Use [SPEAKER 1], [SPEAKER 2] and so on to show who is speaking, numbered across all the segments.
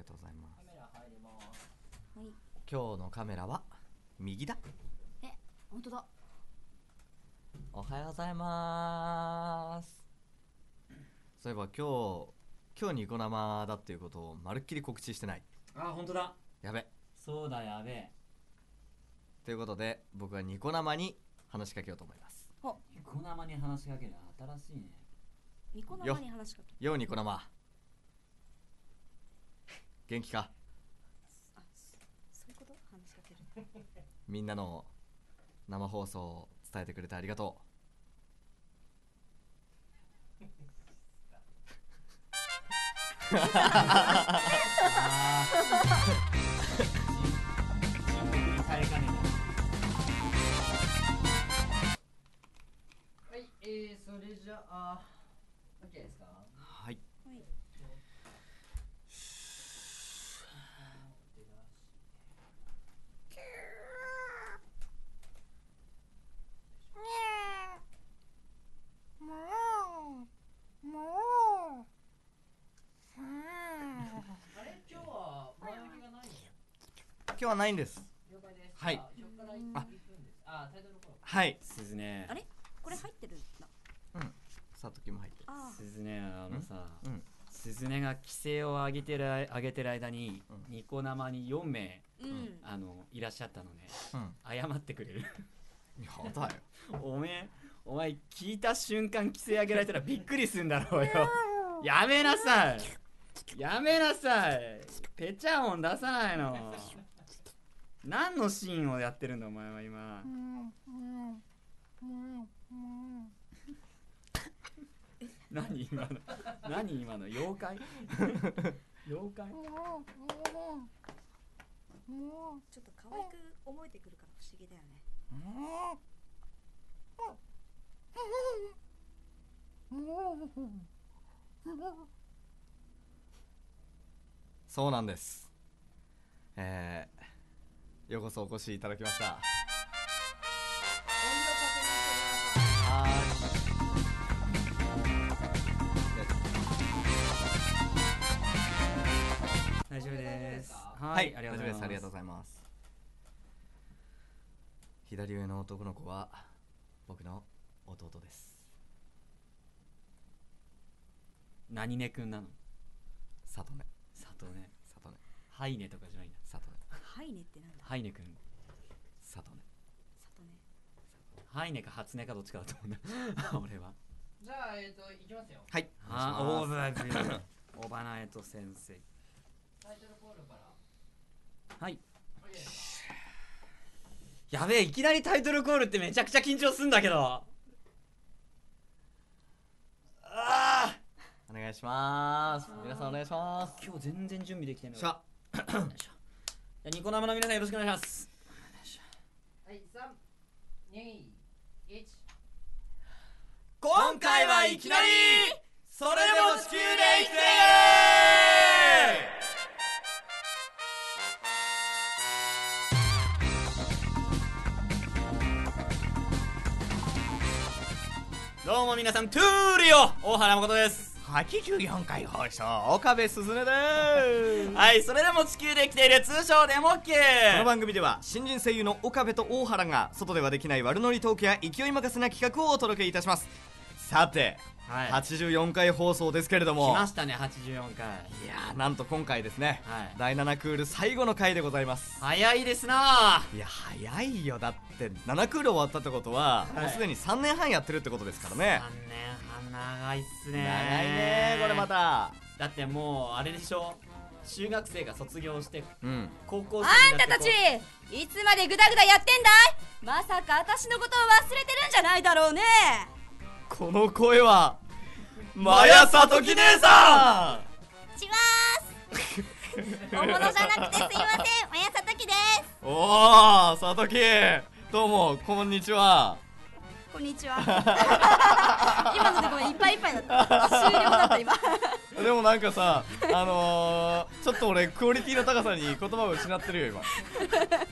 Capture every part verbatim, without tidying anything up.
[SPEAKER 1] とうございます。
[SPEAKER 2] カメラ入ります。
[SPEAKER 1] はい。今日のカメラは右だ。
[SPEAKER 3] え、本当だ。
[SPEAKER 1] おはようございます。そういえば今日今日ニコ生だっていうことをまるっきり告知してない。
[SPEAKER 2] あ、本当だ。
[SPEAKER 1] やべ。
[SPEAKER 2] そうだ、やべえ。
[SPEAKER 1] ということで僕はニコ生に話しかけようと思います。
[SPEAKER 2] ニコ生に話しかける、新しいね。
[SPEAKER 3] ニコ生に話しかけ
[SPEAKER 1] よ。ようニコ生。元気か。
[SPEAKER 3] あ、そういうこと。話しかける。
[SPEAKER 1] みんなの生放送を伝えてくれてありがとう。
[SPEAKER 2] はい、えー、それじゃあ OK ですか。
[SPEAKER 1] はい。今日はないんです。
[SPEAKER 2] 了解です。
[SPEAKER 1] はい。
[SPEAKER 2] あ、あ、タイトルコール。
[SPEAKER 1] はい。
[SPEAKER 2] すずね。
[SPEAKER 3] あれ？これ入ってるんだ。
[SPEAKER 1] うん。さときも入ってる。
[SPEAKER 2] すずね、あのさ、
[SPEAKER 1] うん。
[SPEAKER 2] すずねが規制を上げてる上げてる間に、うん、ニコ生によんめい、うん、あのいらっしゃったのね。うん。謝ってくれる。
[SPEAKER 1] やだよ。
[SPEAKER 2] おめえ、お前聞いた瞬間規制上げられたらびっくりすんだろうよ。やめなさい。やめなさい。ペチャ音出さないの。何のシーンをやってるんだお前は今。何今の何今の妖怪妖怪。
[SPEAKER 3] ちょっと可愛く思えてくるから不思議だよね。
[SPEAKER 1] そうなんです。えー、ようこそお越しいただきました。はい。
[SPEAKER 2] 大丈夫です。
[SPEAKER 1] はい、ありがとうございます。ありがとうございます。左上の男の子は僕の弟です。
[SPEAKER 2] 何ねくんなの？
[SPEAKER 1] さとね。
[SPEAKER 2] さとね。
[SPEAKER 1] さとね。
[SPEAKER 2] ハイネとかじゃないんだ。
[SPEAKER 1] さとね。
[SPEAKER 3] ハイネってなんだ。
[SPEAKER 2] ハイネくん。
[SPEAKER 1] さとね。
[SPEAKER 3] さとね。
[SPEAKER 2] ハイネか初音かどっちかだと思うんだ。俺は。じゃあえっ、ー、といきますよ。
[SPEAKER 1] はい。
[SPEAKER 2] あ、オーバーオバナエト先生。タイトルコールから。はい。やべえ、いきなりタイトルコールってめちゃくちゃ緊張すんだけど。ああ。
[SPEAKER 1] お願いします。皆さんお願いします。
[SPEAKER 2] 今日全然準備できてない。
[SPEAKER 1] しゃ。
[SPEAKER 2] じゃあニコ生の皆さんよろしくお願いします。はい、さん、に、いち。今回はいきなりそれでも地球で生きてー。どうも皆さん、トゥーリオ大原誠です。
[SPEAKER 1] はちじゅうよんかい放送、岡部すずねです。
[SPEAKER 2] はい、それでも地球で生きている、通称でも OK。
[SPEAKER 1] この番組では新人声優の岡部と大原が外ではできない悪ノリトークや勢い任せな企画をお届けいたします。さて、はい、はちじゅうよんかい放送ですけれども、
[SPEAKER 2] 来ましたね。はちじゅうよんかい。
[SPEAKER 1] いやー、なんと今回ですね、
[SPEAKER 2] はい、
[SPEAKER 1] だいななクール最後の回でございます。
[SPEAKER 2] 早いですな。
[SPEAKER 1] いや早いよ。だってななクール終わったってことは、はい、もうすでにさんねんはんやってるってことですからね。
[SPEAKER 2] さんねんはん長いっすね。
[SPEAKER 1] 長いねこれまた。
[SPEAKER 2] だってもうあれでしょ、中学生が卒業して、うん、高校生
[SPEAKER 3] あんたたちいつまでグダグダやってんだい。まさか私のことを忘れてるんじゃないだろうね。
[SPEAKER 1] この声はマヤサトキ姉さ
[SPEAKER 3] ん。ちわーす。大物じゃなくてすいません、マヤサトキです。
[SPEAKER 1] おー、サトキ、どうもこんにちは。
[SPEAKER 3] こんにちは。今のでごめん、いっぱいいっぱいだった。終了だった今。
[SPEAKER 1] でもなんかさ、あのー、ちょっと俺クオリティの高さに言葉を失ってるよ今。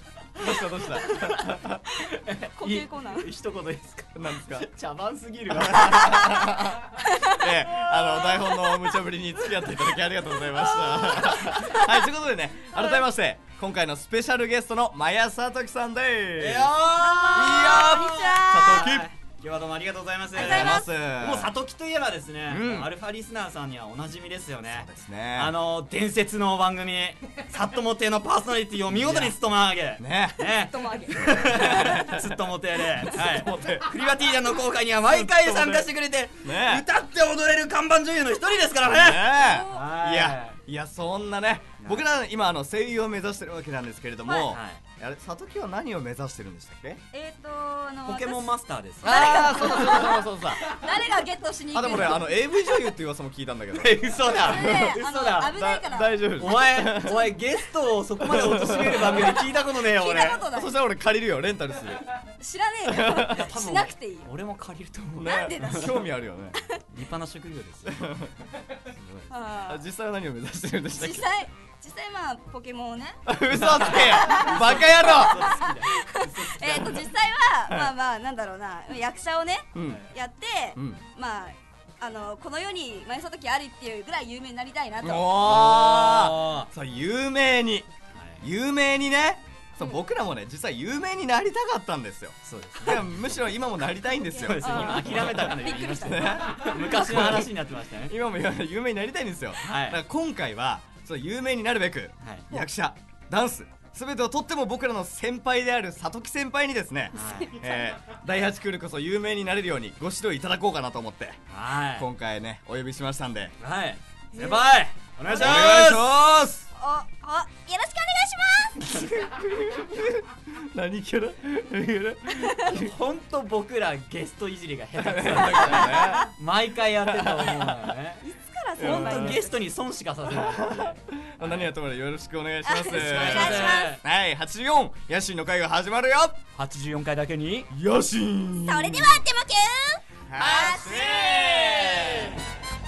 [SPEAKER 1] どうしたどうした
[SPEAKER 3] 呼吸コーナー
[SPEAKER 2] 一言ですか。
[SPEAKER 1] なんですか
[SPEAKER 2] 茶番すぎるわ。
[SPEAKER 1] ええ、あの台本の無茶ぶりに付き合っていただきありがとうございましたはい、ということでね、改めまして今回のスペシャルゲストのマヤサトキさんでーす。いやー、いやー、
[SPEAKER 3] こんにちは。
[SPEAKER 1] サトキ
[SPEAKER 2] 今日はどうもありがとうございます。
[SPEAKER 3] ありがとうございます。
[SPEAKER 2] もうさときといえばですね、
[SPEAKER 1] うん
[SPEAKER 2] アルファリスナーさんにはおなじみですよね。
[SPEAKER 1] そうですね。
[SPEAKER 2] あの伝説の番組さっとも亭のパーソナリティを見事に務め上げ
[SPEAKER 1] ね
[SPEAKER 2] ね
[SPEAKER 3] ともあげ。
[SPEAKER 2] すっとも亭で、はい、クリバティーダンの公開には毎回参加してくれて、
[SPEAKER 1] ね
[SPEAKER 2] 歌って踊れる看板女優の一人ですからね。
[SPEAKER 1] ね
[SPEAKER 2] はい
[SPEAKER 1] いやいや、そんなね、僕ら今あの声優を目指してるわけなんですけれども、
[SPEAKER 2] はい
[SPEAKER 1] あれ、サトキは何を目指してるんでしたっけ？
[SPEAKER 3] えっとあの
[SPEAKER 2] ポケモンマスターです。
[SPEAKER 1] ああ、そうだそうだそうだそうだ
[SPEAKER 3] 誰がゲットしに行く
[SPEAKER 1] あ、でもね、あの エーブイ 女優っていう噂も聞いたんだけど
[SPEAKER 2] 嘘だ
[SPEAKER 3] ね
[SPEAKER 2] 嘘
[SPEAKER 3] あの
[SPEAKER 2] だ。
[SPEAKER 3] 危ないから
[SPEAKER 1] 大丈夫です
[SPEAKER 2] お前お前ゲストをそこまで貶める番組聞いたことねえよ
[SPEAKER 3] 聞い
[SPEAKER 2] 俺。
[SPEAKER 3] たことない
[SPEAKER 1] そしたら俺借りるよ、レンタルする
[SPEAKER 3] 知らねえよしなくていいよ
[SPEAKER 2] 俺も借りると思う。
[SPEAKER 3] なんでだ
[SPEAKER 1] 興味あるよね
[SPEAKER 2] 立派な職業ですよ。
[SPEAKER 3] あー
[SPEAKER 1] 実際は何を目指してるんでしたっけ？
[SPEAKER 3] 実際実際まあポケモンをね
[SPEAKER 1] 嘘つけバカ野郎
[SPEAKER 3] えっと実際はまあまあなんだろうな役者をね
[SPEAKER 1] うん
[SPEAKER 3] やって
[SPEAKER 1] うん
[SPEAKER 3] まああのこの世にマヤサトキありっていうぐらい有名になりたいなと。
[SPEAKER 1] おー
[SPEAKER 2] あ
[SPEAKER 1] そう、有名に
[SPEAKER 2] ーはい
[SPEAKER 1] 有名にね、そう、僕らもね実際有名になりたかったんですよ。
[SPEAKER 2] そうです
[SPEAKER 1] いや、むしろ今もなりたいんですよ
[SPEAKER 2] そうですよ。今諦めたかのように言いましたね。昔の話になってましたね。
[SPEAKER 1] 今も有名になりたいんですよ。
[SPEAKER 2] はい
[SPEAKER 1] だから今回はそう有名になるべく
[SPEAKER 2] はい
[SPEAKER 1] 役者、ダンス、すべてをとっても僕らの先輩であるサトキ先輩にですね、
[SPEAKER 2] はい
[SPEAKER 1] えー、だいはちクールこそ有名になれるようにご指導いただこうかなと思って
[SPEAKER 2] はい
[SPEAKER 1] 今回ねお呼びしましたんで
[SPEAKER 2] はい先輩お願いし
[SPEAKER 1] お願いし
[SPEAKER 2] ま
[SPEAKER 1] ます
[SPEAKER 3] おおよろしくお願いします
[SPEAKER 1] 何キャラ何キャラ
[SPEAKER 2] す。ほんと僕らゲストいじりが下手くそ
[SPEAKER 1] だ
[SPEAKER 2] だか
[SPEAKER 1] から
[SPEAKER 2] ら毎回やってたと思うのよね。
[SPEAKER 3] いつからそ
[SPEAKER 2] ほん
[SPEAKER 3] んなに
[SPEAKER 2] とゲストに損しかさせない。
[SPEAKER 1] ね何やともよろしくお願いします
[SPEAKER 3] よろしくお願いします
[SPEAKER 1] はいはちじゅうよん野心の会が始まるよ
[SPEAKER 2] はちじゅうよんかいだけに
[SPEAKER 1] 野心
[SPEAKER 3] それではデモキュー
[SPEAKER 1] 発生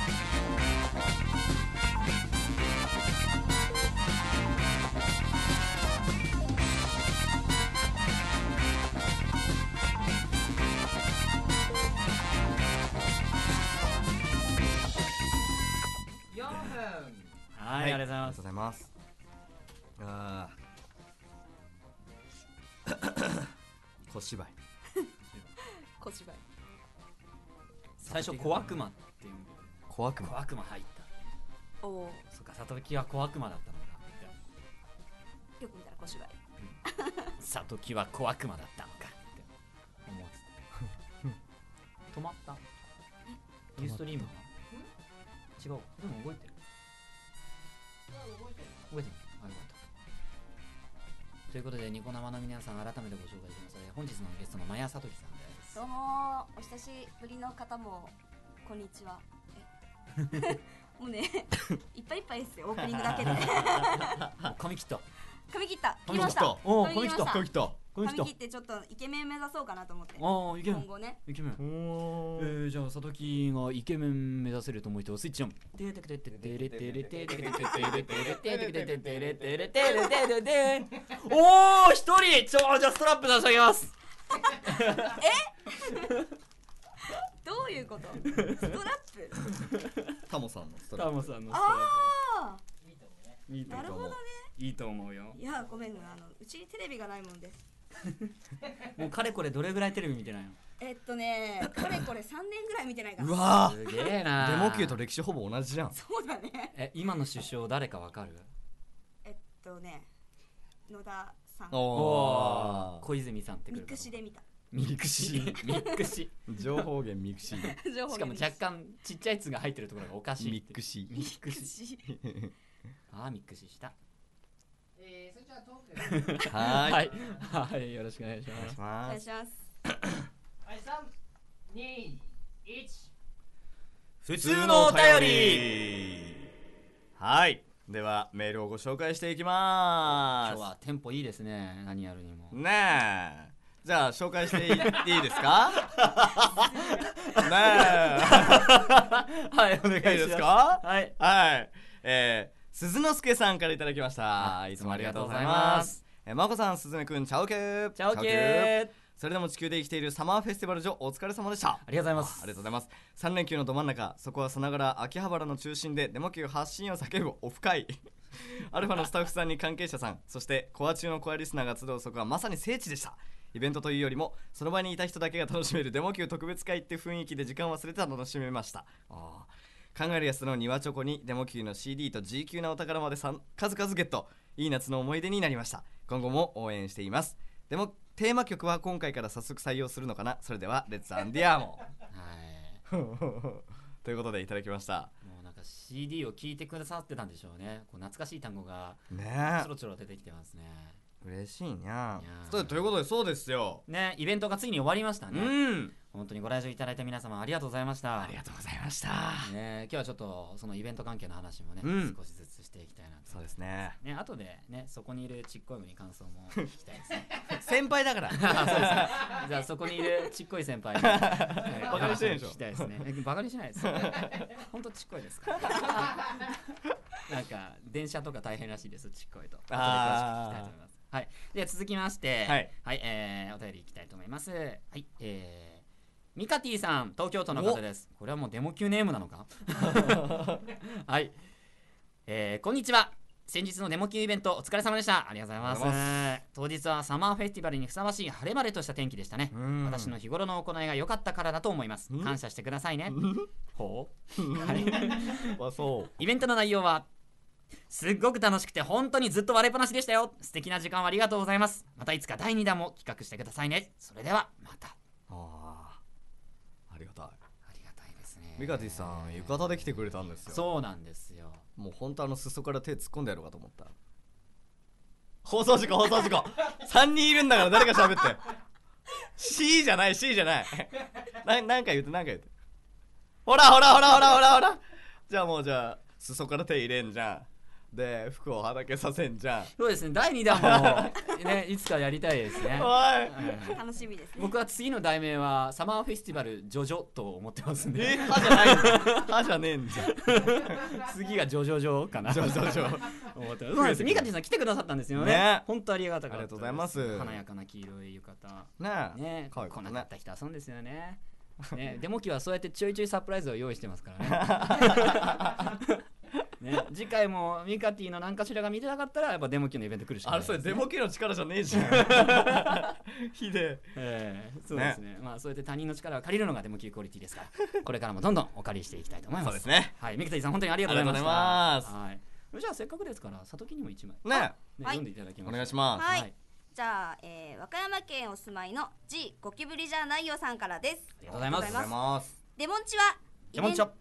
[SPEAKER 2] はい、ありがとうございます。
[SPEAKER 1] ありがとうございますあー小芝居
[SPEAKER 3] 小芝居
[SPEAKER 2] 最初小悪魔っていう
[SPEAKER 1] 小悪魔
[SPEAKER 2] 小悪魔入った
[SPEAKER 3] おお
[SPEAKER 2] そっか里木は小悪魔だったのか
[SPEAKER 3] よく見たら小芝居
[SPEAKER 2] 里木は小悪魔だったのかって思ってた止まったユーストリームは違うでも動いてる動いてるあ、よかったということでニコ生の皆さん改めてご紹介します本日のゲストのマヤサトキさんです
[SPEAKER 3] どうもお久しぶりの方もこんにちはえもうねいっぱいいっぱいですよオープニングだけで
[SPEAKER 2] 髪切った
[SPEAKER 3] 髪切った切りました
[SPEAKER 1] 髪切
[SPEAKER 2] おー
[SPEAKER 3] 髪切りました
[SPEAKER 1] 髪切った
[SPEAKER 2] 髪切った
[SPEAKER 3] 髪切ってちょっとイケメン目指そうかなと思って
[SPEAKER 2] ああイケメン
[SPEAKER 3] 今後ね
[SPEAKER 2] イケメン
[SPEAKER 1] お
[SPEAKER 2] えー、じゃあ、さときがイケメン目指せると思う人はスイッチオン。おー、一人ちょ、じゃあストラップ差し上げます。
[SPEAKER 3] どういうことストラップ
[SPEAKER 1] タモさんのストラッ
[SPEAKER 2] タモさんのストラッ
[SPEAKER 3] あ
[SPEAKER 2] プ。いいと思う。
[SPEAKER 3] あなるほどね
[SPEAKER 2] いいと思うよ。
[SPEAKER 3] いやごめんあのうちにテレビがないもんです
[SPEAKER 2] もうかれこれどれぐらいテレビ見てないの
[SPEAKER 3] えっとねかれこれさんねんぐらい見てないか
[SPEAKER 1] プう
[SPEAKER 3] ら
[SPEAKER 1] わ
[SPEAKER 2] すげえな
[SPEAKER 1] ーデモ級と歴史ほぼ同じじゃん
[SPEAKER 3] そうだね
[SPEAKER 2] え、今の首相誰かわかる
[SPEAKER 3] えっとね野田さん
[SPEAKER 1] お
[SPEAKER 2] 小泉さんってく
[SPEAKER 3] ミ
[SPEAKER 2] る
[SPEAKER 3] クシで見た
[SPEAKER 2] ミクシミクシ
[SPEAKER 1] 情報源ミクシー
[SPEAKER 3] 情報
[SPEAKER 2] しかも若干ちっちゃい「つ」が入ってるところがおかしい
[SPEAKER 1] ミクシー
[SPEAKER 2] ミクシ
[SPEAKER 3] シ
[SPEAKER 2] ああミクシした
[SPEAKER 4] えー、それじゃあトーク
[SPEAKER 1] はーい
[SPEAKER 2] はいはいよろしくお願いし
[SPEAKER 1] お願いし
[SPEAKER 2] ます
[SPEAKER 3] お
[SPEAKER 1] ます
[SPEAKER 3] 願いします
[SPEAKER 4] はい、さん、に、いち。
[SPEAKER 1] 普
[SPEAKER 2] 通のお便り
[SPEAKER 1] はいではメールをご紹介していきま
[SPEAKER 2] 今日はテンポいいですね何やるにも
[SPEAKER 1] すねえじゃあ紹介していいいいですかね
[SPEAKER 2] はいお願いします
[SPEAKER 1] えいいですか
[SPEAKER 2] はい
[SPEAKER 1] はいえー鈴之助さんからいただきましたいつもありがとうございますえー、まこさん、すずめくん、チャオケー
[SPEAKER 2] チャオケー。
[SPEAKER 1] それでも地球で生きているサマーフェスティバル上、お疲れ様でした。
[SPEAKER 2] ありがとうございます。
[SPEAKER 1] ありがとうございます。さん連休のど真ん中、そこはさながら秋葉原の中心でデモ級発信を叫ぶオフ会アルファのスタッフさんに関係者さん、そしてコア中のコアリスナーが集うそこはまさに聖地でした。イベントというよりもその場にいた人だけが楽しめるデモ級特別会って雰囲気で時間を忘れて楽しめました。あ考えるやつの庭チョコにデモ級の シーディー と G 級なお宝までさん数々ゲット。いい夏の思い出になりました。今後も応援しています。でもテーマ曲は今回から早速採用するのかな。それではレッツアンディアーモはいということでいただきました。
[SPEAKER 2] もうなんか シーディー を聴いてくださってたんでしょうね。こう懐かしい単語が
[SPEAKER 1] ね
[SPEAKER 2] ちょろちょろ出てきてますね。
[SPEAKER 1] 嬉しいにゃ
[SPEAKER 2] いやー
[SPEAKER 1] そうということでそうですよ
[SPEAKER 2] ね、イベントがついに終わりましたね。
[SPEAKER 1] うん
[SPEAKER 2] 本当にご来場いただいた皆様ありがとうございました。
[SPEAKER 1] ありがとうございました
[SPEAKER 2] ね、今日はちょっとそのイベント関係の話もね、
[SPEAKER 1] うん
[SPEAKER 2] 少しずつしていきたいなと。
[SPEAKER 1] そうですね
[SPEAKER 2] ね、後でね、そこにいるちっこいのに感想も聞きたいですね。
[SPEAKER 1] 先輩だから
[SPEAKER 2] あそうですね。じゃあそこにいるちっこい先輩に、はい
[SPEAKER 1] バカにしてんでしょ
[SPEAKER 2] 聞きたいですね。えバカにしないです。本当ちっこいですから。なんか電車とか大変らしいです。ちっこいと。後で詳しく聞きたいと思います。はい。では続きまして、
[SPEAKER 1] はい、
[SPEAKER 2] はい、えー、お便りいきたいと思います。はい、えー、ミカティさん、東京都の方です。これはもうデモ級ネームなのかはい、えー、こんにちは。先日のデモ級イベントお疲れ様でした。ありがとうございます。当日はサマーフェスティバルにふさわしい晴れ晴れとした天気でしたね。私の日頃の行いが良かったからだと思います。感謝してくださいね。ほう
[SPEAKER 1] あそう
[SPEAKER 2] イベントの内容はすっごく楽しくて本当にずっと割れっぱなしでしたよ。素敵な時間をありがとうございます。またいつかだいにだんも企画してくださいね。それではまた。
[SPEAKER 1] あありがたい。
[SPEAKER 2] ありがたいですね。
[SPEAKER 1] ミカティさん浴衣で来てくれたんですよ。
[SPEAKER 2] そうなんですよ。
[SPEAKER 1] もう本当あの裾から手突っ込んでやろうかと思った。放送事故放送事故さんにんいるんだから誰か喋って。 C じゃない C じゃないななんか言ってなんか言って。ほらほらほらほらほらほらじゃあもうじゃあ裾から手入れんじゃん。で服をはだけさせんじゃん。
[SPEAKER 2] そうですね、だいにだんもねいつかやりたいですね。
[SPEAKER 1] おい
[SPEAKER 3] 楽しみですね。
[SPEAKER 2] 僕は次の題名はサマーフェスティバルジョジョと思ってますんで。
[SPEAKER 1] え歯じゃないんだ歯じゃねえんじゃん
[SPEAKER 2] 次がジョジョジョかな。
[SPEAKER 1] ジョジョジョ
[SPEAKER 2] 思ってます。そうです。ミカティさん来てくださったんですよね。
[SPEAKER 1] ね
[SPEAKER 2] 本当ありがたかったです。
[SPEAKER 1] ありがとうございます。
[SPEAKER 2] 華やかな黄色い浴衣。
[SPEAKER 1] ねえ
[SPEAKER 2] ね、
[SPEAKER 1] 可愛い子ね
[SPEAKER 2] 来なかった人遊んですよね。ね、デモ機はそうやってちょいちょいサプライズを用意してますからね。ね、次回もミカティの何かしらが見てなかったらやっぱデモ機のイベント来るしかないですね。
[SPEAKER 1] あれそれデモ機の力じゃねえじゃんひで
[SPEAKER 2] えー、そうですね。ね、まあそうやって他人の力を借りるのがデモ機クオリティですから、これからもどんどんお借りしていきたいと思います。
[SPEAKER 1] そうですね。
[SPEAKER 2] はい、ミカティさん本当にありがとうございました。
[SPEAKER 1] ありがとうございます。
[SPEAKER 2] はい。じゃあせっかくですから佐藤にも一枚
[SPEAKER 1] ね
[SPEAKER 2] ね、読んでいただきます。
[SPEAKER 1] お願いします。
[SPEAKER 3] はい、
[SPEAKER 2] はい
[SPEAKER 3] じゃあ、えー、和歌山県お住まいの G ゴキブリじゃないよさんからです。
[SPEAKER 2] ありがとうございます。
[SPEAKER 1] ありがとうございます
[SPEAKER 3] デモンチは
[SPEAKER 2] デモンチョ。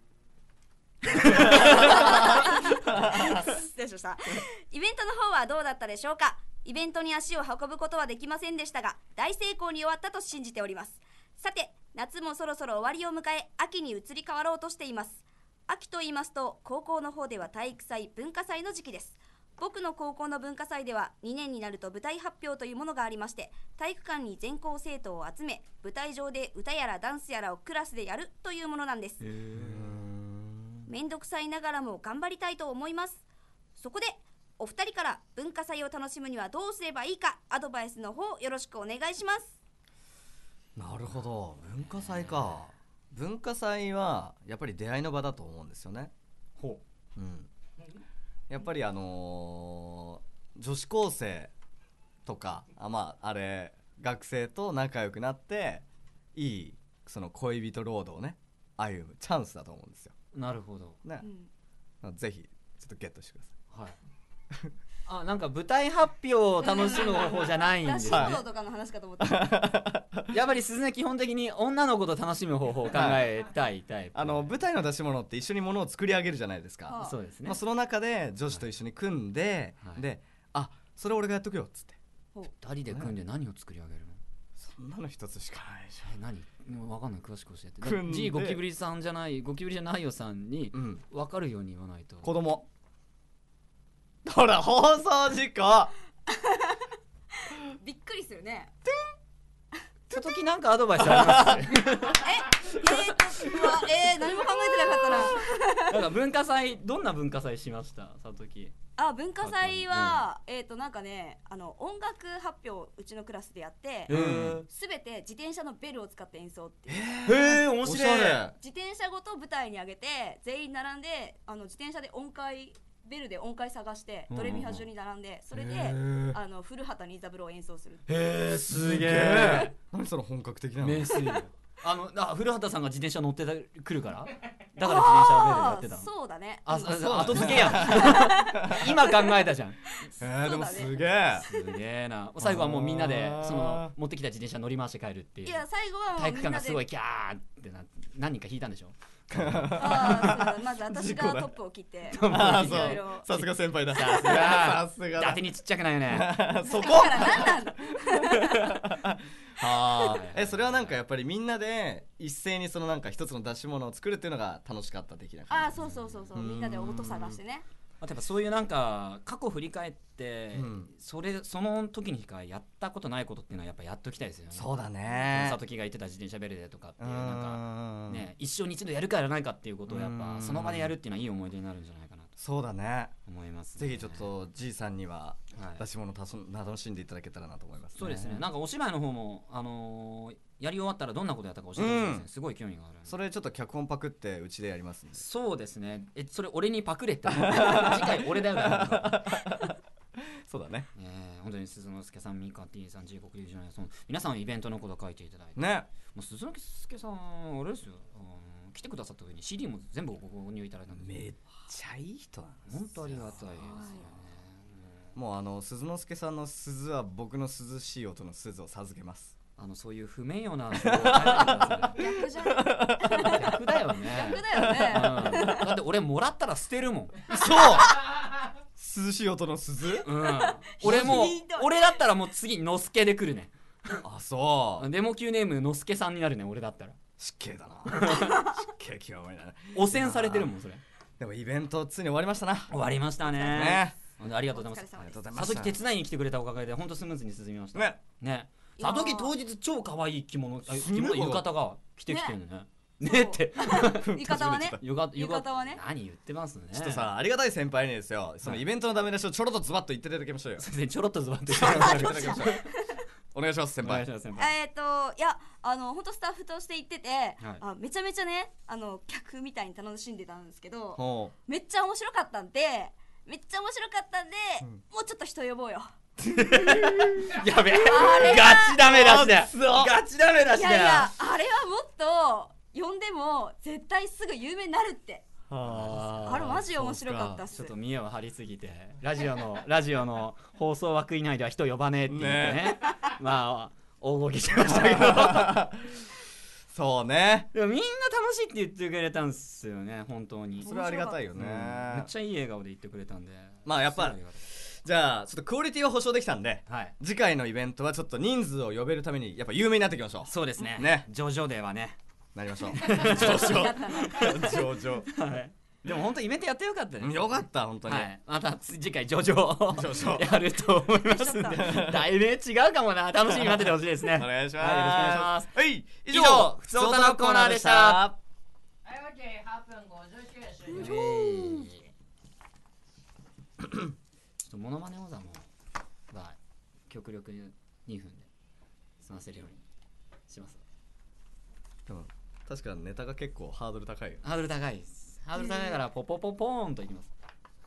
[SPEAKER 3] 失礼しましたイベントの方はどうだったでしょうか。イベントに足を運ぶことはできませんでしたが大成功に終わったと信じております。さて夏もそろそろ終わりを迎え秋に移り変わろうとしています。秋と言いますと高校の方では体育祭文化祭の時期です。僕の高校の文化祭ではにねんになると舞台発表というものがありまして、体育館に全校生徒を集め舞台上で歌やらダンスやらをクラスでやるというものなんです。めんどくさいながらも頑張りたいと思います。そこでお二人から文化祭を楽しむにはどうすればいいかアドバイスの方よろしくお願いします。
[SPEAKER 1] なるほど、文化祭か。文化祭はやっぱり出会いの場だと思うんですよね。
[SPEAKER 2] ほ
[SPEAKER 1] う、うんやっぱりあのー、女子高生とかあまああれ学生と仲良くなっていいその恋人ロードをね歩むチャンスだと思うんですよ
[SPEAKER 2] う。なるほど。
[SPEAKER 1] ね、うん、ぜひちょっとゲットしてください。
[SPEAKER 2] はい。あ、なんか舞台発表を楽しむ方法じゃないんですね。
[SPEAKER 3] ラッシュとかの話かと思った
[SPEAKER 2] やっぱり鈴音基本的に女の子と楽しむ方法を考えたいタイプ。
[SPEAKER 1] あの舞台の出し物って一緒に物を作り上げるじゃないですか、
[SPEAKER 3] はあ、
[SPEAKER 2] そうですね、
[SPEAKER 1] まあ、その中で女子と一緒に組んで、はい、であそれ俺がやっとくよっつって
[SPEAKER 2] ふたりで組んで何を作り上げるの。
[SPEAKER 1] そんなの一つしかないじ
[SPEAKER 2] ゃん。え何わかんない、詳しく教えて。
[SPEAKER 1] 組んで
[SPEAKER 2] G ゴキブリさんじゃないゴキブリじゃないよさんに分かるように言わないと、
[SPEAKER 1] うん、子供ほら放送事故
[SPEAKER 3] びっくりするね。
[SPEAKER 1] ト
[SPEAKER 2] その時なんかアドバイスあります
[SPEAKER 3] ええー、っとうわえー、何も考えてなかったな
[SPEAKER 2] なんか文化祭どんな文化祭しましたその時。
[SPEAKER 3] あ文化祭は、うん、えっ、ー、となんかねあの音楽発表うちのクラスでやってすべ、うん、て自転車のベルを使って演奏っていう。
[SPEAKER 2] へえ面白い。
[SPEAKER 3] 自転車ごと舞台に上げて全員並んであの自転車で音階ベルで音階探してドレミファ順に並んでそれであの古畑任三郎を演奏する。
[SPEAKER 2] へえすげえ。
[SPEAKER 1] 何その本格的なの。
[SPEAKER 2] 名水あのあ古畑さんが自転車乗ってくるからだから自転車ベルやってたの。
[SPEAKER 3] そうだね。
[SPEAKER 2] あ後付けやん今考えたじゃん。
[SPEAKER 1] えー、でもすげえ
[SPEAKER 2] すげえな。最後はもうみんなでその持ってきた自転車乗り回して帰るっていう。
[SPEAKER 3] いや最後はもう
[SPEAKER 2] 体育館がすごいキャーってな何人か引いたんでしょ。
[SPEAKER 3] あまず私がトップを切って
[SPEAKER 1] あそうさすが先輩だ。さすがさすが
[SPEAKER 2] だ。伊達にちっちゃくないよね
[SPEAKER 1] そこはえそれはなんかやっぱりみんなで一斉にそのなんか一つの出し物を作るっていうのが楽しかった的な感じ。
[SPEAKER 3] あそうそうそうそうみんなで音探してね。
[SPEAKER 2] あとやっぱそういうなんか過去振り返って、うん、それその時にしかやったことないことっていうのはやっぱやっときたいですよね。
[SPEAKER 1] そうだね。
[SPEAKER 2] 佐藤が言ってた自転車ベルデとかっていうなんかね一生に一度やるかやらないかっていうことをやっぱその場でやるっていうのはいい思い出になるんじゃないかなと。
[SPEAKER 1] そうだね
[SPEAKER 2] 思います、
[SPEAKER 1] ね。ぜひちょっとじいさんには出し物たそ楽しんでいただけたらなと思います、ね。
[SPEAKER 2] そうですね。なんかお芝居の方もあのー、やり終わったらどんなことやったか教えてほしいですね、うん、すごい興味がある。
[SPEAKER 1] それちょっと脚本パクってうちでやりますんで。
[SPEAKER 2] そうですね。えそれ俺にパクれって次回俺だよね
[SPEAKER 1] そうだね。
[SPEAKER 2] えー、本当に鈴之助さん、ミカ T さん、G 国流じゃないその皆さんイベントのこと書いていただいて
[SPEAKER 1] ね。
[SPEAKER 2] もう鈴之助さんあれですよ、うん、来てくださった時に シーディー も全部ご購入いただいたんで
[SPEAKER 1] めっちゃいい人なんですよ。
[SPEAKER 2] 本当ありがたいですよね。
[SPEAKER 1] もうあの鈴之助さんの鈴は僕の涼しい音の鈴を授けます。
[SPEAKER 2] あのそういう不名誉な逆じゃ
[SPEAKER 3] ね
[SPEAKER 2] 逆だよね。
[SPEAKER 3] 逆だよね、
[SPEAKER 2] うん、だって俺もらったら捨てるもん。
[SPEAKER 1] そう涼しい音の鈴、うん、
[SPEAKER 2] 俺もう俺だったらもう次のすけで来るね。
[SPEAKER 1] あそう
[SPEAKER 2] デモ級ネームのすけさんになるね俺だったら。
[SPEAKER 1] 失敬だな失敬極まりだな。
[SPEAKER 2] 汚染されてるもんそれ。
[SPEAKER 1] でもイベントついに終わりましたな。
[SPEAKER 2] 終わりましたね。
[SPEAKER 1] ね
[SPEAKER 2] ありがとうございます。
[SPEAKER 1] ありがとうございます。
[SPEAKER 2] さとき手伝いに来てくれたおかげで本当スムーズに進みました
[SPEAKER 1] ね。
[SPEAKER 2] ね。さとき当日超可愛い着物、着物浴衣が着てきてるね。ねって
[SPEAKER 3] 浴衣はね
[SPEAKER 2] 浴衣はね何言ってますね。
[SPEAKER 1] ちょっとさありがたい先輩にですよそのイベントのダメ出しをちょろっとズバッと言っていただきましょうよ。
[SPEAKER 2] ちょろっとズバッと言っていただきましょう。
[SPEAKER 1] お願いします先輩。
[SPEAKER 3] えーといやあの本当スタッフとして行ってて、はい、あめちゃめちゃねあの客みたいに楽しんでたんですけどめっちゃ面白かったんでめっちゃ面白かったんで、うん、もうちょっと人呼ぼうよ。
[SPEAKER 2] やべえガチダメ出しだよ。ガチダメ出しだよ。いやいや
[SPEAKER 3] あれはもっと呼んでも絶対すぐ有名になるって。
[SPEAKER 2] あ,
[SPEAKER 3] あれマジ面白かったっす。
[SPEAKER 2] ちょっと見栄を張りすぎてラジオのラジオの放送枠以内では人呼ばねえって言ってね, ねまあ大ごけしましたけど
[SPEAKER 1] そうね。
[SPEAKER 2] でもみんな楽しいって言ってくれたんですよね本当に。
[SPEAKER 1] それはありがたいよね、うん、
[SPEAKER 2] めっちゃいい笑顔で言ってくれたんで。
[SPEAKER 1] まあやっぱじゃあちょっとクオリティは保証できたんで、
[SPEAKER 2] はい、
[SPEAKER 1] 次回のイベントはちょっと人数を呼べるためにやっぱ有名になっていきましょう。
[SPEAKER 2] そうですね。
[SPEAKER 1] ね
[SPEAKER 2] ジョジョデーはね
[SPEAKER 1] なりましょう。上昇上昇、
[SPEAKER 2] はい、でも本当イベントやってよかったです。
[SPEAKER 1] よかった本当に、
[SPEAKER 2] はい、また次回上昇やると思いますんで題名違うかもな。楽しみに待っててほしいですね。
[SPEAKER 1] お願いします。
[SPEAKER 2] はい、よろしくお願いします。
[SPEAKER 1] はい、以
[SPEAKER 2] 以上ふつおたのコーナーでした。
[SPEAKER 4] はい、オッケー、はっぷんごじゅうきゅうで終了。
[SPEAKER 2] ちょっとモノマネ王座もは極力にふんで済ませるようにします。
[SPEAKER 1] でも確かにネタが結構ハードル高いよ。
[SPEAKER 2] ハードル高いです。ハードル高いからポポポポーンといきます。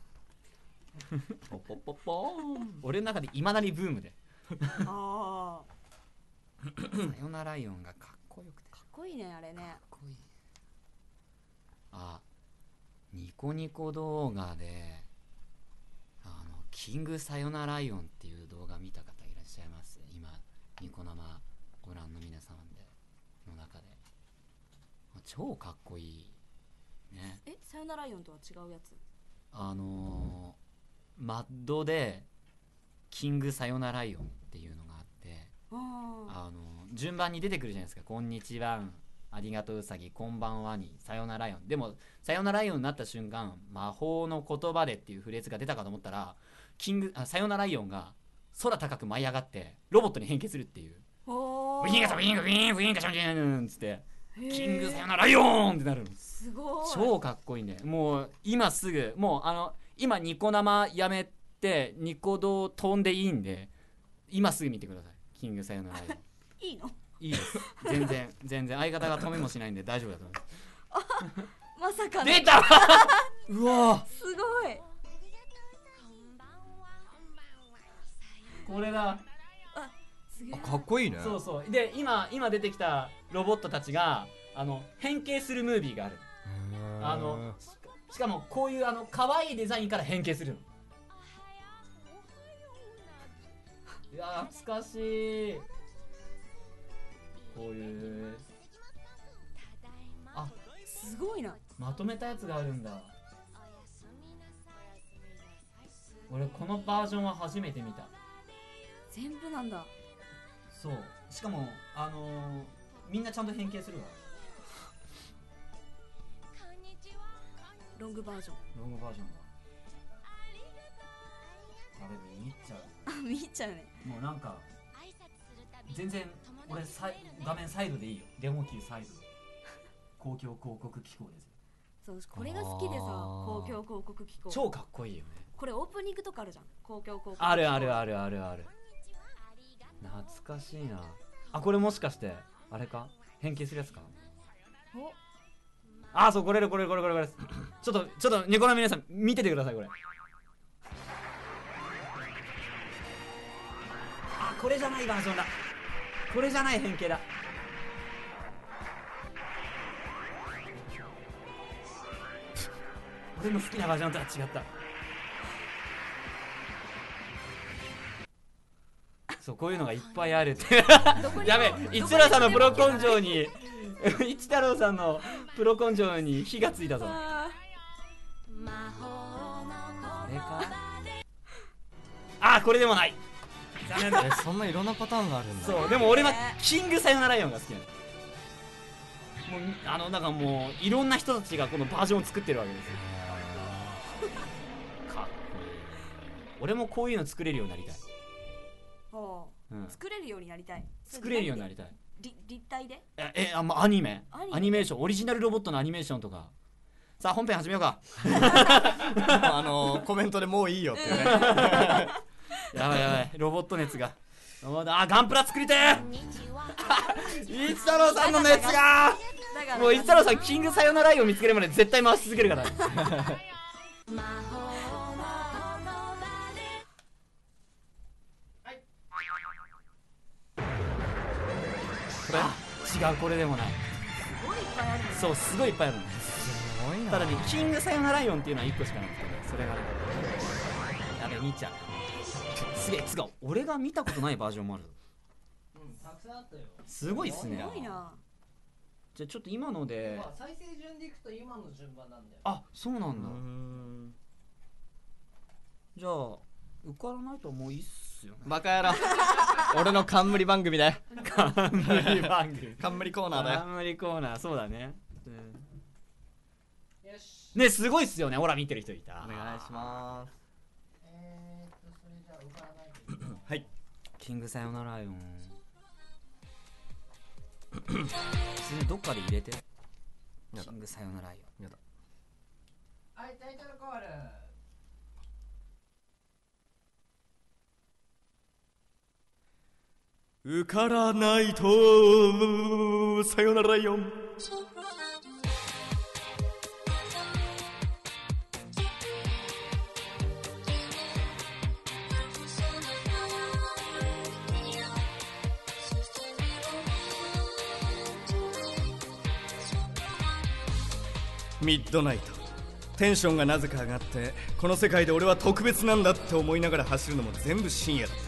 [SPEAKER 2] ポポポポーン。俺の中でいまだにブームで。
[SPEAKER 3] ああ。
[SPEAKER 2] さよならライオンがかっこよくて。
[SPEAKER 3] かっこいいねあれね。
[SPEAKER 2] かっこいい。あ、ニコニコ動画であのキングさよならライオンっていう動画見た方いらっしゃいます？今ニコ生ご覧の皆さんでの中で超かっこいいね。
[SPEAKER 3] え、さよならライオンとは違うやつ？
[SPEAKER 2] あのー、マッドでキングさよならライオンっていうのがあって、あのー、順番に出てくるじゃないですか。こんにちは、ありがとううさぎ、こんばんはにさよならライオン。でもさよならライオンになった瞬間魔法の言葉でっていうフレーズが出たかと思ったらキングあさよならライオンが空高く舞い上がってロボットに変形するっていう。
[SPEAKER 3] お
[SPEAKER 2] ウィンガサウィンガウィンウィンガシャンジンっつって
[SPEAKER 3] へー
[SPEAKER 2] キングさよならライオンってなるの。
[SPEAKER 3] すごい
[SPEAKER 2] 超かっこいいね。もう今すぐもうあの今ニコ生やめてニコ動飛んでいいんで今すぐ見てください。キングさよならライオン
[SPEAKER 3] いいの
[SPEAKER 2] いいです全然全然相方が止めもしないんで大丈夫だと思います。
[SPEAKER 3] まさかの
[SPEAKER 2] 出たうわ
[SPEAKER 3] すごい
[SPEAKER 2] これだ。
[SPEAKER 3] すげえ
[SPEAKER 1] かっこいいね。
[SPEAKER 2] そうそうで今今出てきたロボットたちがあの変形するムービーがある。あのししかもこういうあの可愛いデザインから変形するの。いや懐かしい。こういうあ
[SPEAKER 3] すごいな
[SPEAKER 2] まとめたやつがあるんだ。俺このバージョンは初めて見た。
[SPEAKER 3] 全部なんだ
[SPEAKER 2] そうしかもあのー、みんなちゃんと変形するわ。
[SPEAKER 3] ロングバージョン
[SPEAKER 2] ロングバージョンだ。あれ見入っちゃ
[SPEAKER 3] あ見入っちゃうね
[SPEAKER 2] う。もうなんか全然俺さい画面サイドでいいよ。デモキーサイド公共広告機構ですよ。
[SPEAKER 3] そうこれが好きでさ
[SPEAKER 1] あー
[SPEAKER 3] 公共広告機構
[SPEAKER 2] 超かっこいいよね。
[SPEAKER 3] これオープニングとかあるじゃん公共広告
[SPEAKER 2] あるあるあるあるある。懐かしいな。あこれもしかしてあれか変形するやつか。
[SPEAKER 3] お
[SPEAKER 2] あそうこれこれこれこれこれちょっとちょっと猫の皆さん見ててくださいこれ。あこれじゃないバージョンだ。これじゃない変形だ。俺の好きなバージョンとは違った。そうこういうのがいっぱいあるって
[SPEAKER 3] どこにも
[SPEAKER 2] やべ
[SPEAKER 3] どこにも
[SPEAKER 2] 一太郎さんのプロ根性に一太郎さんのプロ根性に火がついたぞ。
[SPEAKER 3] あ
[SPEAKER 2] これかあこれでもない残念だ
[SPEAKER 1] えそんないろんなパターンがあるんだ。
[SPEAKER 2] そうでも俺はキングサヨナライオンが好きなの。もうあのなんかもういろんな人たちがこのバージョンを作ってるわけですよ。かっこいい。俺もこういうの作れるようになりたい、
[SPEAKER 3] ーおう
[SPEAKER 2] うん、
[SPEAKER 3] 作れるようになりたい
[SPEAKER 2] 作れるようになりたい。
[SPEAKER 3] り立体で
[SPEAKER 2] ええあ、ま、アニメ
[SPEAKER 3] アニメ
[SPEAKER 2] アニメーションオリジナルロボットのアニメーションとか。さあ本編始めようか
[SPEAKER 1] あのー、コメントでもういいよってね
[SPEAKER 2] やばいやばいロボット熱があガンプラ作りてー一太郎さんの熱が
[SPEAKER 3] だから
[SPEAKER 2] もう一太郎さんキングサヨナライオン見つけるまで絶対回し続けるから
[SPEAKER 1] これ
[SPEAKER 2] 違うこれでもない。
[SPEAKER 3] すごいいっぱいあるね
[SPEAKER 2] そうすごいいっぱいあるの。
[SPEAKER 1] すごいな。
[SPEAKER 2] ただねキングサヨナライオンっていうのはいっこしかなくてそれがねやべ見ちゃう。すげえつが俺が見たことないバージョンもある。
[SPEAKER 4] うん、たくさんあったよ。
[SPEAKER 2] すごいっすね
[SPEAKER 3] すごいな
[SPEAKER 2] じゃあちょっと今ので
[SPEAKER 4] まあ、再生順でいくと今の順番なんだよ。
[SPEAKER 2] あそうなんだ
[SPEAKER 1] うーん
[SPEAKER 2] じゃあ受からないともういいっすよね。
[SPEAKER 1] バカ野郎俺の冠番組だよ。
[SPEAKER 2] 冠番組
[SPEAKER 1] 冠コーナーだよ。
[SPEAKER 2] 冠コーナーそうだね、うん、
[SPEAKER 4] よし。
[SPEAKER 2] ねすごいっすよね。ほら見てる人いた。
[SPEAKER 1] お願いします。
[SPEAKER 4] えーっと、それじゃあ、受からないといけない。
[SPEAKER 1] はい。
[SPEAKER 2] キングサヨナライオン普通にどっかで入れて
[SPEAKER 1] やだ
[SPEAKER 2] キングサヨナライオン。
[SPEAKER 1] やだ。
[SPEAKER 4] はい、タイトルコール。
[SPEAKER 1] 受からないとさよならよん。ミッドナイト。テンションがなぜか上がってこの世界で俺は特別なんだって思いながら走るのも全部深夜だった。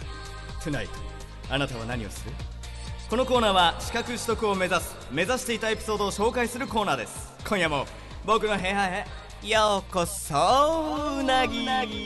[SPEAKER 1] トゥナイト、あなたは何をする？このコーナーは資格取得を目指す目指していたエピソードを紹介するコーナーです。今夜も僕の部屋へようこそうなぎ。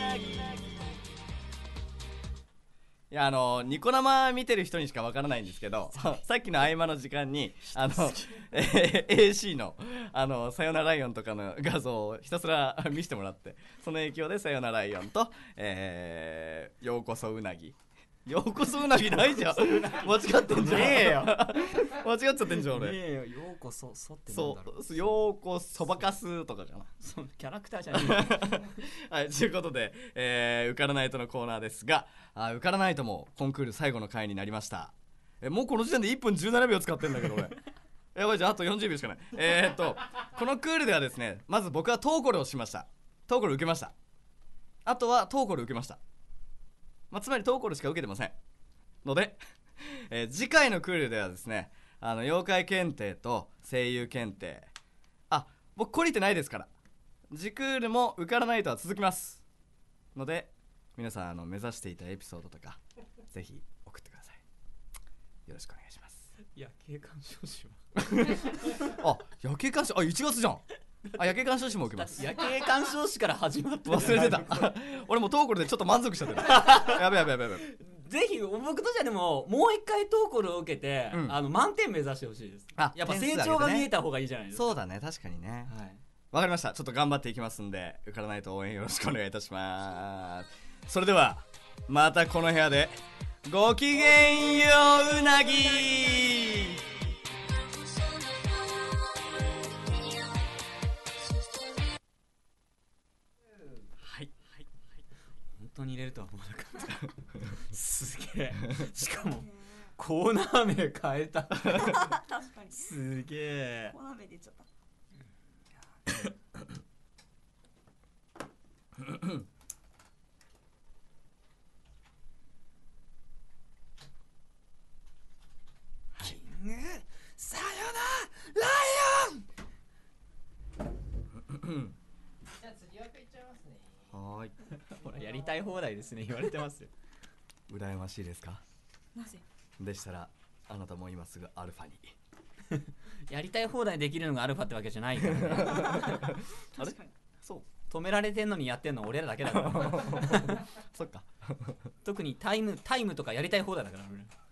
[SPEAKER 1] いやあのニコ生見てる人にしかわからないんですけどさっきの合間の時間にあの、えー、エーシー のあのさよならライオンとかの画像をひたすら見せてもらってその影響でさよならライオンと、えー、ようこそうなぎようこそうなぎないじゃん間違ってんじゃん
[SPEAKER 2] ねえよ
[SPEAKER 1] 間違っちゃってんじゃん俺
[SPEAKER 2] ねえよ、ようこそそってなん
[SPEAKER 1] そ
[SPEAKER 2] だろう。
[SPEAKER 1] うようこそばかすとかかな
[SPEAKER 2] そのキャラクターじゃね
[SPEAKER 1] はいということで、えー、受からないとのコーナーですが、あ受からないともコンクール最後の回になりました。えもうこの時点でいっぷんじゅうななびょう使ってんだけど俺やばいじゃん、あとよんじゅうびょうしかない。えーっとこのクールではですね、まず僕はトーコルをしました。トーコル受けました。あとはトーコル受けました。まあ、つまりトーコルしか受けてませんので、えー、次回のクールではですね、あの妖怪検定と声優検定、あ僕懲りてないですから、次クールも受からないとは続きますので、皆さんあの目指していたエピソードとかぜひ送ってください。よろしくお願いします。
[SPEAKER 2] 夜景鑑賞士は
[SPEAKER 1] あ夜景鑑賞、あいちがつじゃん。あ夜景鑑賞士も受けます。
[SPEAKER 2] 夜景鑑賞士から始まった
[SPEAKER 1] 忘れてた俺もうトーコルでちょっと満足しちゃってるやべやべやべやべ。
[SPEAKER 2] ぜひ僕としてはでももう一回トーコルを受けて、うん、あの満点目指してほしいです。
[SPEAKER 1] あ
[SPEAKER 2] やっぱ成長が見えた方がいいじゃないですか。
[SPEAKER 1] そうだね、確かにね。
[SPEAKER 2] はい、
[SPEAKER 1] わかりました。ちょっと頑張っていきますんで、受からないと応援よろしくお願いいたします。それではまたこの部屋でごきげんよううなぎ。
[SPEAKER 2] 本当に入れるとは思わなかったすげえ、しかもコーナー名変えた
[SPEAKER 3] 確かに
[SPEAKER 2] すげえ、
[SPEAKER 3] コーナー名出ちゃった
[SPEAKER 2] キングさよならライオン
[SPEAKER 4] じゃあ次枠いっちゃいますね。
[SPEAKER 1] はーい
[SPEAKER 2] ほらやりたい放題ですね言われてますよ
[SPEAKER 1] 羨ましいですか。
[SPEAKER 3] なぜ
[SPEAKER 1] でしたらあなたも今すぐアルファに
[SPEAKER 2] やりたい放題できるのがアルファってわけじゃないから、ね、
[SPEAKER 1] あれそう
[SPEAKER 2] 止められてんのにやってんの俺らだけだから
[SPEAKER 1] そっか
[SPEAKER 2] 特にタイムタイムとかやりたい放題だから俺ら